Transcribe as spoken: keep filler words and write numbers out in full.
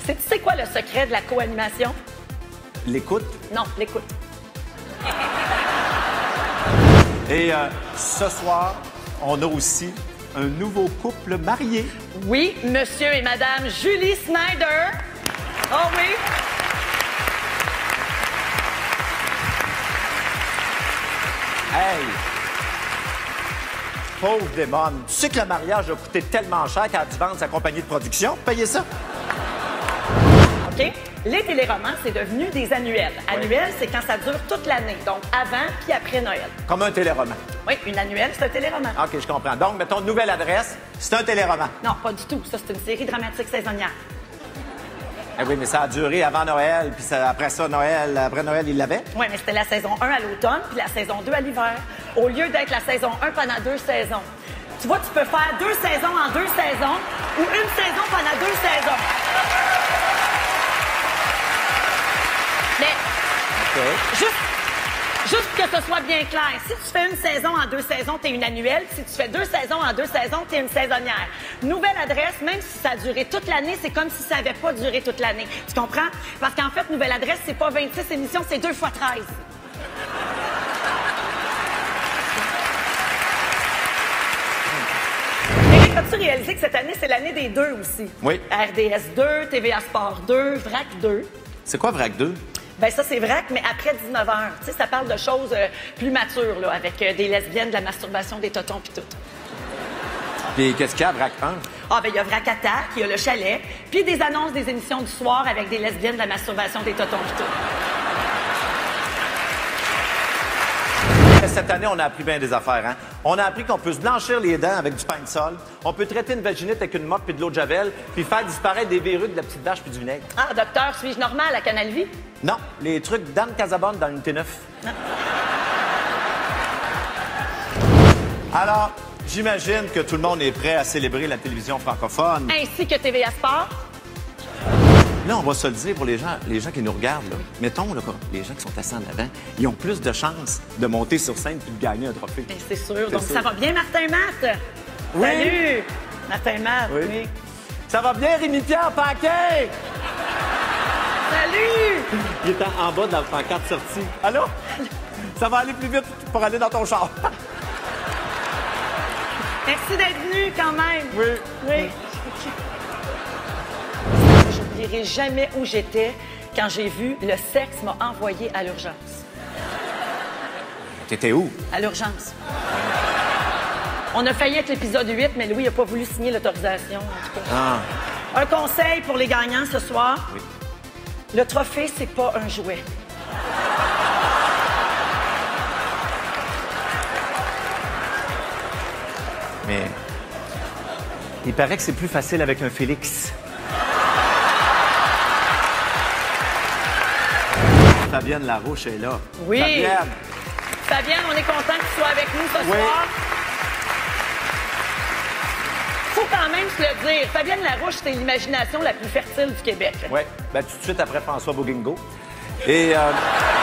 sais, tu sais quoi le secret de la co-animation? L'écoute. Non, l'écoute. Et euh, ce soir, on a aussi un nouveau couple marié. Oui, monsieur et madame Julie Snyder. Oh oui. Hey! Pauvre démon. Tu sais que le mariage a coûté tellement cher qu'elle a dû vendre sa compagnie de production? Payez ça? OK? Les téléromans, c'est devenu des annuels. Annuel, c'est quand ça dure toute l'année, donc avant puis après Noël. Comme un téléroman. Oui, une annuelle, c'est un téléroman. OK, je comprends. Donc, mettons, nouvelle adresse, c'est un téléroman. Non, pas du tout. Ça, c'est une série dramatique saisonnière. Eh oui, mais ça a duré avant Noël, puis ça- après ça, Noël, après Noël, il l'avait. Oui, mais c'était la saison un à l'automne puis la saison deux à l'hiver, au lieu d'être la saison un pendant deux saisons. Tu vois, tu peux faire deux saisons en deux saisons ou une saison pendant deux saisons. Mais OK. juste, juste que ce soit bien clair, si tu fais une saison en deux saisons, t'es une annuelle. Si tu fais deux saisons en deux saisons, t'es une saisonnière. Nouvelle adresse, même si ça a duré toute l'année, c'est comme si ça n'avait pas duré toute l'année. Tu comprends? Parce qu'en fait, nouvelle adresse, c'est pas vingt-six émissions, c'est deux fois treize. Éric, as-tu réalisé que cette année, c'est l'année des deux aussi? Oui. R D S deux, T V A Sport deux, Vrac deux. C'est quoi Vrac deux? Ben ça, c'est Vrac, mais après dix-neuf heures. Tu sais, ça parle de choses euh, plus matures, là, avec euh, des lesbiennes, de la masturbation, des totons puis tout. Puis qu'est-ce qu'il y a à Vrac un? Ah, ben il y a Vrac Attack, il y a le chalet, puis des annonces des émissions du soir avec des lesbiennes, de la masturbation, des totons puis tout. Cette année, on a appris bien des affaires, hein? On a appris qu'on peut se blanchir les dents avec du pain de sol, on peut traiter une vaginite avec une mop puis de l'eau de javel, puis faire disparaître des verrues de la petite vache puis du vinaigre. Ah, docteur, suis-je normal à Canal Vie? Non, les trucs d'Anne Casabonne dans l'unité neuf. Alors, j'imagine que tout le monde est prêt à célébrer la télévision francophone. Ainsi que T V A Sport. Là, on va se le dire pour les gens, les gens qui nous regardent. Là. Mettons, là, les gens qui sont assis en avant, ils ont plus de chances de monter sur scène puis de gagner un trophée. Ben, c'est sûr. Donc, sûr. ça va bien, Martin Matt? Oui. Salut! Martin Matt, Oui. oui. Ça va bien, Rémi-Pierre Paquet? Salut! Il est en, en bas de la pancarte sortie. Allô? Ça va aller plus vite pour aller dans ton char. Merci d'être venu quand même. Oui. Oui. J'oublierai jamais où j'étais quand j'ai vu le sexe m'a envoyé à l'urgence. T'étais où? À l'urgence. On a failli être l'épisode huit, mais Louis n'a pas voulu signer l'autorisation, en tout cas. Ah. Un conseil pour les gagnants ce soir. Oui. Le trophée, c'est pas un jouet. Mais il paraît que c'est plus facile avec un Félix. Fabienne Larouche est là. Oui. Fabienne. Fabienne, on est content que tu sois avec nous ce Oui. soir. Faut quand même se le dire. Fabienne Larouche, c'est l'imagination la plus fertile du Québec. Oui, ben, tout de suite après François Bouguingo. Et... Euh...